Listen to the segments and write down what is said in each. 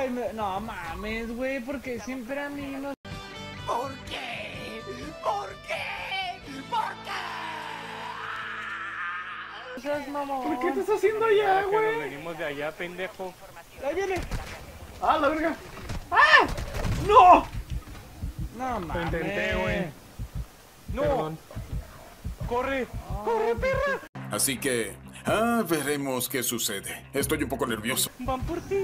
Ay, no mames, güey, porque siempre a mí no... ¿Por qué? ¿Por qué? ¿Por qué? seas mamón. ¿Por qué te estás haciendo allá, Nos güey? venimos de allá, pendejo. Ahí viene. ¡Ah, la verga! ¡Ah! ¡No! No Lo mames. intenté, güey. ¡No! Perdón. ¡Corre! ¡Corre, perra! Así que, veremos qué sucede. Estoy un poco nervioso. ¡Van por ti!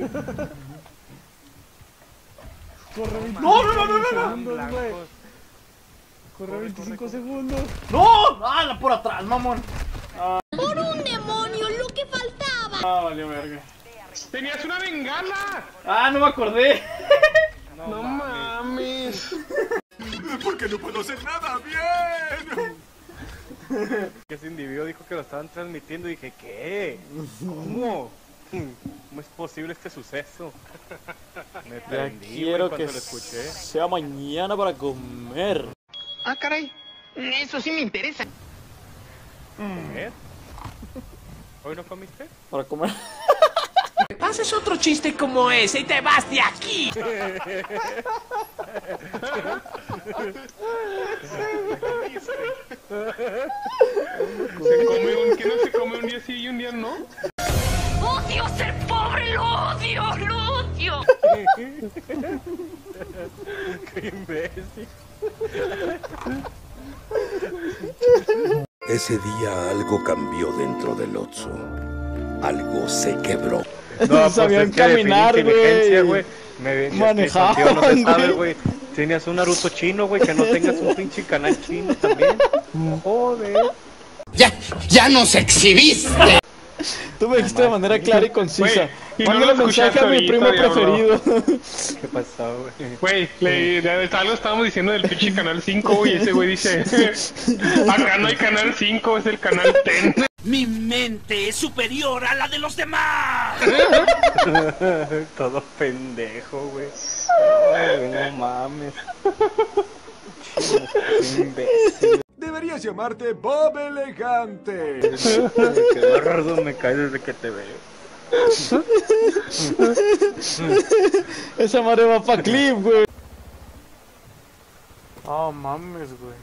Corre 25 No. segundos, güey. Blancos. Corre 25 segundos. ¡No! ¡Ah, por atrás, mamón! ¡Por un demonio, lo que faltaba! Ah, valió verga. ¡Tenías una bengala! ¡Ah, no me acordé! ¡No mames! Porque no puedo hacer nada bien. Que ese individuo dijo que lo estaban transmitiendo y dije, ¿qué? ¿Cómo? ¿Cómo es posible este suceso? Me Ya prendí, güey, quiero cuando que lo escuché. sea mañana para comer. Ah, caray. Eso sí me interesa. ¿Comer? ¿Hoy no comiste? Para comer. Haces otro chiste como ese y te vas de aquí. ¿Se come un... ¿Qué no se come un día sí y un día no? ¡Odio ser pobre! ¡Lo odio! ¡Lo odio! ¡Qué imbécil! Ese día algo cambió dentro del Otso. Algo se quebró. No, Sabían es que de caminar, pinche inteligencia, güey. Manejaban, contigo no se sabe, güey. güey. Tenías un Naruto chino, güey, que no tengas un pinche canal chino también. Joder. Ya nos exhibiste. Tú me dijiste de manera clara y concisa. Güey, y no Mándale lo mensaje escuchaste a mi ahorita, primo diablo. preferido. ¿Qué pasó, güey? Güey, algo estábamos diciendo del pinche canal 5, güey, y ese güey dice, acá no hay canal 5, es el canal 10. Mi mente es superior a la de los demás. Todo pendejo, güey. Ay, no mames. Qué imbécil. Deberías llamarte Bob Elegante. Qué gordo me cae desde que te veo. Esa madre va pa' clip, güey. Oh, mames, güey.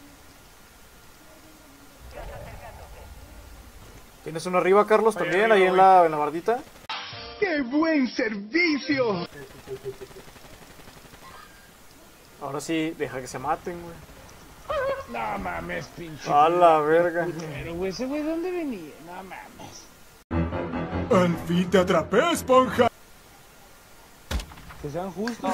¿Tienes uno arriba, Carlos, también, ahí en la bardita? ¡Qué buen servicio! Ahora sí, deja que se maten, güey. No mames, pinche. A la verga. Pero, güey, ese güey, ¿dónde venía? No mames. Al fin te atrapé, esponja. Que sean justos.